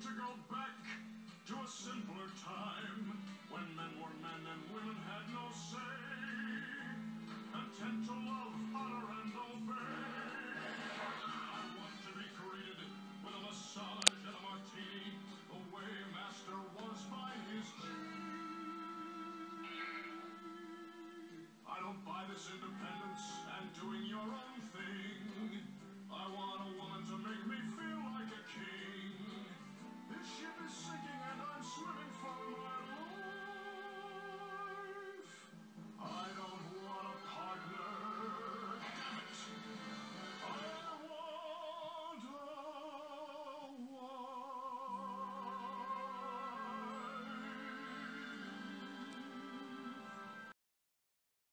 to go back to a simpler time when men were men and women had no say, content to love, honor, and obey. I want to be greeted with a massage and a martini, the way Master was by his I don't buy this independence and doing your own thing. I want a woman to make me feel like a king. This ship is sinking.